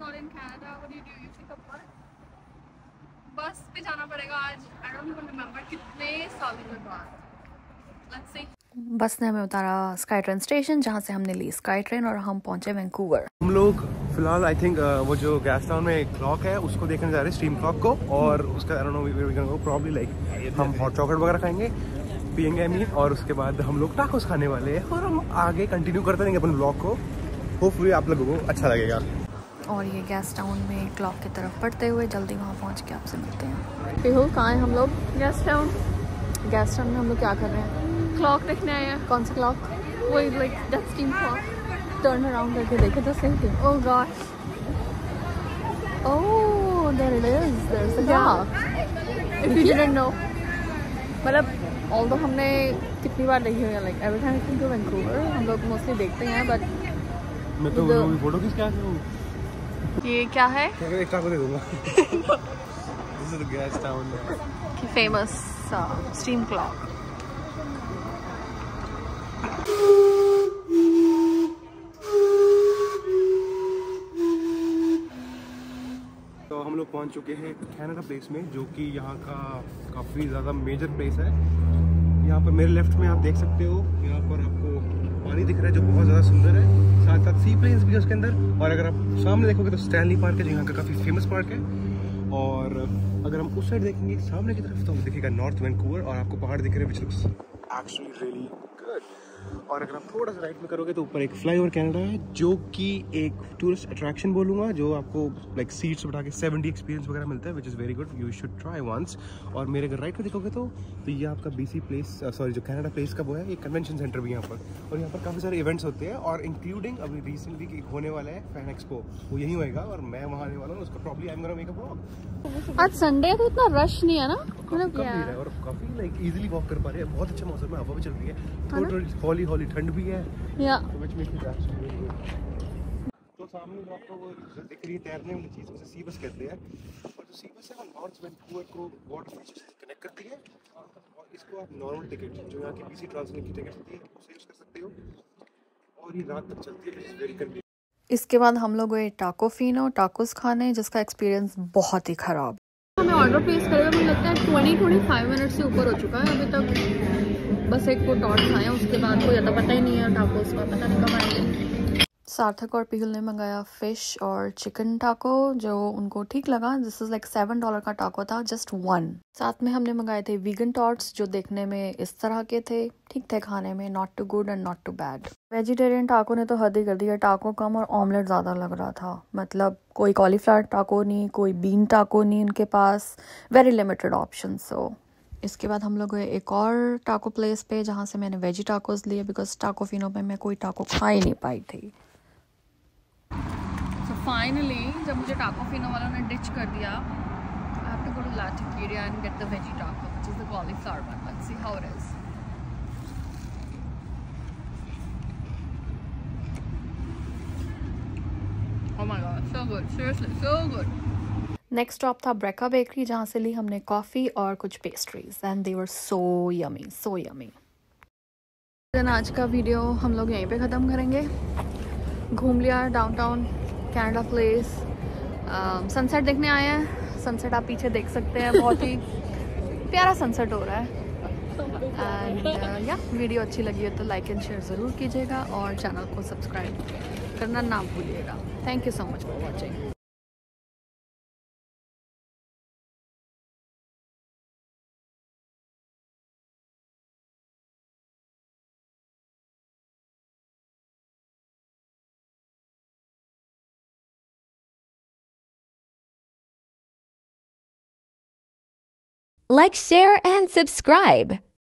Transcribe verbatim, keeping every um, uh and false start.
not in Canada, what do you do? You take a bus? बस पे जाना पड़ेगा आज. I don't even remember कितने सालों के बाद. Let's see. बस ने हमें उतारा स्काई ट्रेन स्टेशन, जहाँ से हमने ली स्काई ट्रेन और हम पहुंचे वैंकूवर. हम लोग फिलहाल आई थिंक uh, वो जो गैस टाउन में एक क्लॉक है उसको देखने जा रहे हैं, स्ट्रीम क्लॉक को. और उसका I don't know we we can go probably like हम हॉट चॉकलेट वगैरह खाएंगे, पियेंगे आई मीन, और उसके बाद हम लोग टाकोस खाने वाले हैं और हम आगे कंटिन्यू करते रहेंगे अपन ब्लॉग को. होपफुली आप लोगों को अच्छा लगेगा. और ये गैस टाउन में क्लॉक की तरफ बढ़ते हुए जल्दी वहाँ पहुँच के आपसे मिलते हैं. पिहू कहाँ हैं हम लोग? Gas town. गैस टाउन में हम लोग क्या कर रहे हैं? क्लॉक देखने आए हैं. कौन सा क्लॉक? वही like that steam clock. Turn around करके देखे तो same thing. Oh gosh. Oh, there it is. There's the clock. If you didn't know. मतलब ऑल्दो हमने कितनी बार देखी हुई है, like every time I to Vancouver हम लोग मोस्टली देखते हैं, बट मैं तो the- फोटो खींच के आ गया हूँ. ये क्या है? एक टाको दे दूंगा. This is the gas town. Famous steam clock. तो हम लोग पहुंच चुके हैं कनाडा प्लेस में, जो कि यहाँ का काफ़ी ज़्यादा मेजर प्लेस है. यहाँ पर मेरे लेफ्ट में आप देख सकते हो, यहाँ पर आपको पानी दिख रहा है जो बहुत ज़्यादा सुंदर है. साथ साथ सी प्लेन्स भी है उसके अंदर. और अगर आप सामने देखोगे तो स्टैनली पार्क है जो यहाँ का काफ़ी फेमस पार्क है. और अगर हम उस साइड देखेंगे सामने की तरफ तो दिखेगा नॉर्थ वैंकूवर और आपको पहाड़ दिख रहे हैं, which looks actually really good. और अगर आप थोड़ा सा राइट में करोगे तो ऊपर एक फ्लाईओवर कनाडा है, जो कि एक टूरिस्ट अट्रैक्शन बोलूँगा, जो आपको लाइक सीट्स बैठा के सेवन डी एक्सपीरियंस वगैरह मिलता है, which is very good. You should try once. और मेरे अगर राइट में देखोगे तो तो ये आपका बीसी प्लेस, सॉरी जो कनाडा प्लेस का वो है, ये कन्वेंशन सेंटर भी यहाँ पर. और यहाँ पर काफ़ी सारे इवेंट्स होते हैं, और इंक्लूडिंग अभी रिसेंटली होने वाला है फैन एक्सपो, वो यहीं होएगा और मैं वहाँ आने वाला हूँ. उसका probably I am gonna make a vlog. आज संडे है तो इतना रश नहीं है ना, मतलब कम भीड़ है और काफ़ी लाइक इजीली वॉक कर पा रहे हैं. बहुत अच्छा मौसम है, हवा भी चल रही है, थोड़ी हौली हौली ठंड भी है. या which makes it actually very good. तो सामने जो आपको वो दिख रही है तैरने वाली चीज़, उसे सी बस कहते हैं. और जो सी बस है वो नॉर्थ वैंकूवर को वाटर फीचर से कनेक्ट करती है. और इसको आप नॉर्मल टिकट जो यहाँ की बीसी ट्रांसलेट की टिकट होती है उसे यूज़ कर सकते हो. और ये रात तक चलती है, इट्स वेरी कन्वीनियंट. इसके बाद हम लोग गए टाको फिनो टाकोस खाने, जिसका एक्सपीरियंस बहुत ही ख़राब. हमें ऑर्डर प्लेस करेगा, मुझे लगता है ट्वेंटी ट्वेंटी फाइव मिनट से ऊपर हो चुका है अभी तक. बस एक को टॉट खाए, उसके बाद कोई ज़्यादा पता ही नहीं है टाकोस का, पता नहीं कब आएंगे. सार्थक और पिहुल ने मंगाया फिश और चिकन टाको, जो उनको ठीक लगा. This is like seven dollar का टाको था, जस्ट वन. साथ में हमने मंगाए थे वीगन टॉट्स, जो देखने में इस तरह के थे, ठीक थे खाने में, not too good and not too bad. Vegetarian taco ने तो हद ही कर दिया. टाको कम और ऑमलेट ज़्यादा लग रहा था. मतलब कोई कॉलीफ्लावर टाको नहीं, कोई बीन टाको नहीं उनके पास, वेरी लिमिटेड ऑप्शन. सो इसके बाद हम लोग गए एक और टाको प्लेस पे, जहाँ से मैंने वेजी टाकोस लिए, बिकॉज टाको फिनो में मैं कोई टाको खा ही नहीं पाई थी. So finally, जब मुझे टाको फिनो वालों ने डिच कर दिया, I have to go to La Taqueria and get the veggie taco, which is the cauliflower one. Let's see how it is. Oh my god, so good. Seriously, so good. Next stop था Breka bakery, जहाँ से ली हमने coffee और कुछ pastries, and they were so yummy, so yummy. Then आज का video हम लोग यहीं पे ख़त्म करेंगे. घूम लिया डाउनटाउन कनाडा प्लेस. सनसेट देखने आए हैं. सनसेट आप पीछे देख सकते हैं, बहुत ही प्यारा सनसेट हो रहा है. एंड या वीडियो अच्छी लगी है तो लाइक एंड शेयर ज़रूर कीजिएगा, और चैनल को सब्सक्राइब करना ना भूलिएगा. Thank you so much for watching. Like, share, and subscribe.